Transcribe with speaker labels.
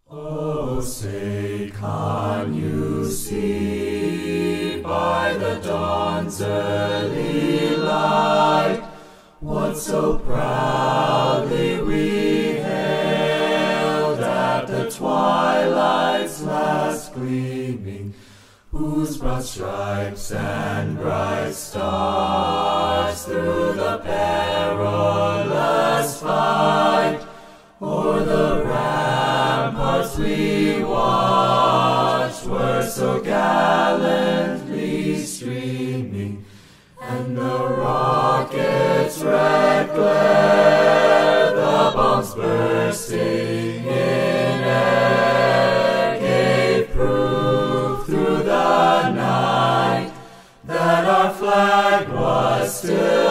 Speaker 1: Oh, say, can you see by the dawn's early light what so proudly we hailed at the twilight's last gleaming, whose broad stripes and bright stars through the perilous fight o'er the ramparts we watched were so gallantly streaming, and the rocket's red glare, the bombs bursting in air, gave proof through the night that our flag was still